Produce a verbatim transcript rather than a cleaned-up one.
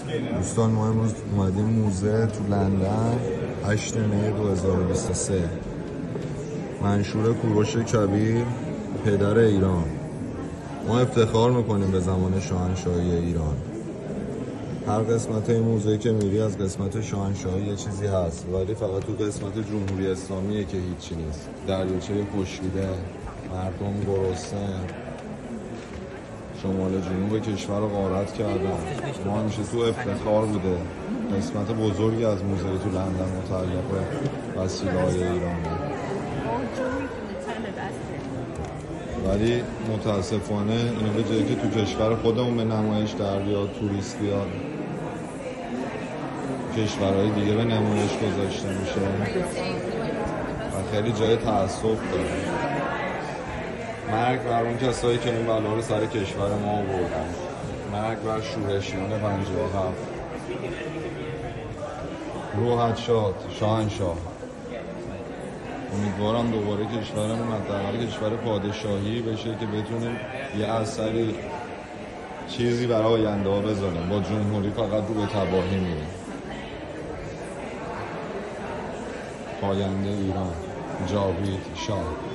دوستان ما امروز اومدیم موزه تو لندن هشت می دو هزار و بیست و سه. منشور کوروش کبیر پدر ایران. ما افتخار میکنیم به زمان شاهنشاهی ایران. هر قسمت این موزه که میری از قسمت شاهنشاهی یه چیزی هست، ولی فقط تو قسمت جمهوری اسلامیه که هیچی نیست. دریاچه خشکیده، مردم گرسنه، شمال جنوب کشور رو غارت کردن. ما همیشه تو افتخار بوده قسمت بزرگی از موزه تو لندن متعلق به وسیله‌های ایرانه، ولی متاسفانه اینو به جایی که تو کشور خودمون به نمایش در بیاد، توریست بیاد، کشورهای دیگه به نمایش گذاشته میشه و خیلی جای تأسف داره. مرگ بر اون کسایی که این بلا رو سر کشور ما آوردن. مرگ بر شورشیان پنجاه و هفت. روحت شاد شاهنشاه. امیدوارم دوباره کشورمون حداقل کشور پادشاهی بشه که بتونیم یه اثری چیزی برای آینده ها بذاریم. با جمهوری فقط رو به تباهی میریم. پاینده ایران، جاوید شاه.